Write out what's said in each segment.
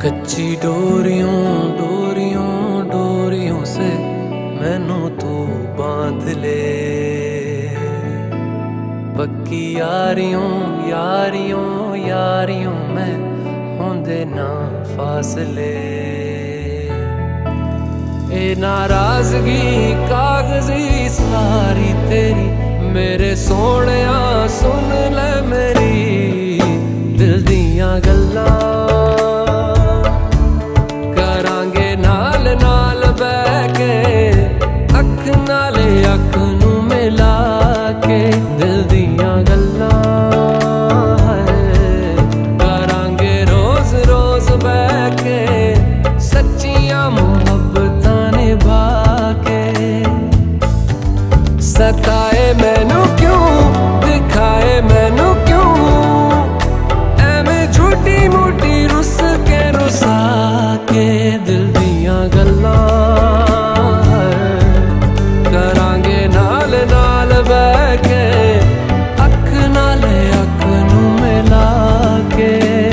कच्ची डोरियों डोरियों डोरियों से मैनू तू बांध ले। पक्की यारियों यारियों यारियों में होंदे ना फासले। ए नाराजगी कागजी सारी तेरी मेरे सोहणिया सुन ले मेरी दिल दियां गल्लां। करांगे नाल नाल बैठ के अख नाले अख नू मिला के दिल दियां गल्लां। करांगे रोज रोज बैठ के सच्चियां मुहब्बतां निभा के। सताए मैनू क्यों दिखाए मैनू क्यों एवें झूठी मूठी रुस के रुसा के दिल दियां गल्लां। करांगे नाल नाल बैठ के अख नाले अख नू मिला के।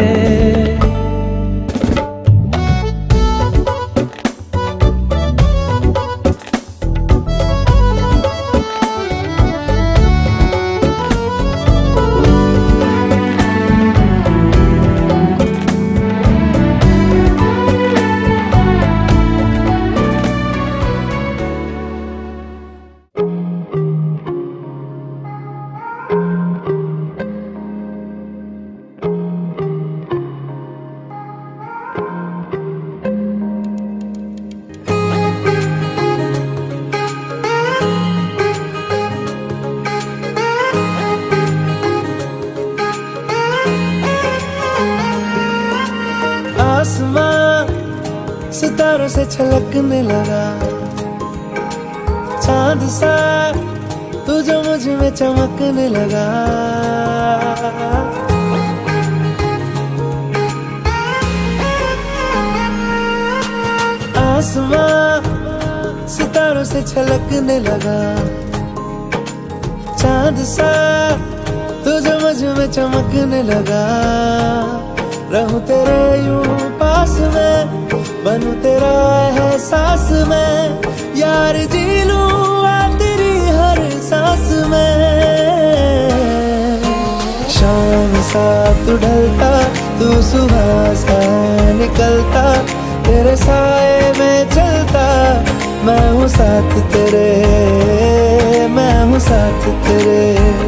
आसमां सितारों से छलकने लगा, चांद सा तू जो मुझ में चमकने लगा। आसमां सितारों से छलकने लगा, चांद सा तू जो मुझ में चमकने लगा। रहूं तेरे यूं पास में बनूं तेरा एहसास में यार जी लूं तेरी हर सांस में। शाम सा तू ढलता तू सुबह सा निकलता तेरे साए में चलता मैं हूँ साथ तेरे मैं हूँ साथ तेरे।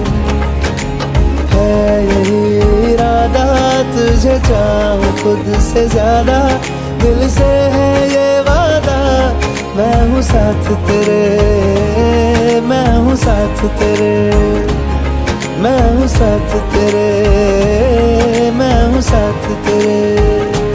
है यही इरादा तुझे चाहूं खुद से ज्यादा दिल से है ये वादा मैं हूँ साथ तेरे मैं हूँ साथ तेरे मैं हूँ साथ तेरे मैं हूँ साथ तेरे।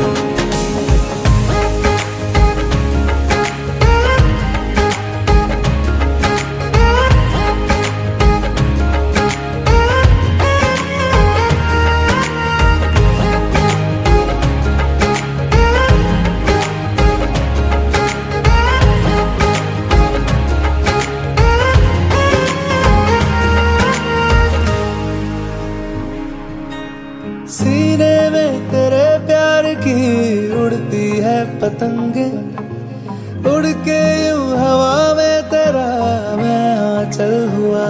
सीने में तेरे प्यार की उड़ती है पतंगे उड़ के यूं हवा में तेरा मैं आंचल हुआ।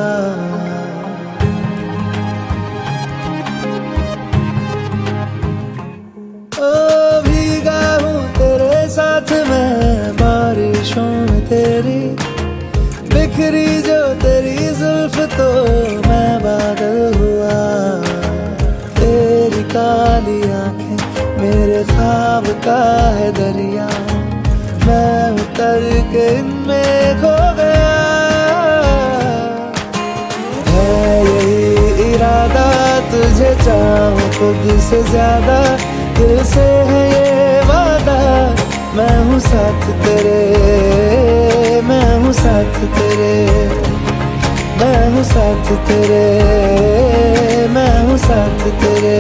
ओ भीगा हूँ तेरे साथ मैं बारिशों में तेरी बिखरी जो तेरी जुल्फ तो मैं बादल हुआ। तेरी काली आंखें मेरे ख्वाब का है दरिया मैं उतर के इनमें खो गया। है यही इरादा तुझे चाहूं खुद से ज्यादा दिल से है ये वादा मैं हूँ साथ तेरे मैं हूँ साथ तेरे मैं हूँ साथ तेरे मैं हूँ साथ तेरे।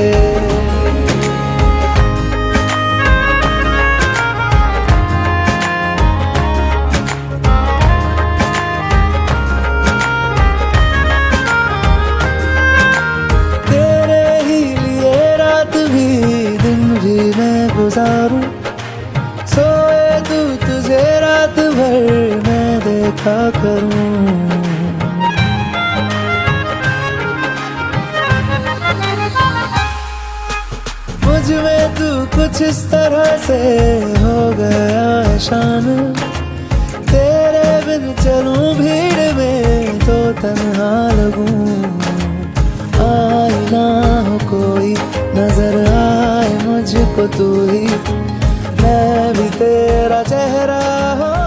तेरे ही लिए रात भी दिन भी मैं गुजारूं देखा करूं। मुझ में तू कुछ इस तरह से हो गया है शामिल, तेरे बिन चलूं भीड़ में तो तन्हा लगूं। आए ना हो कोई नजर आए मुझको तू ही, मैं भी तेरा चेहरा हो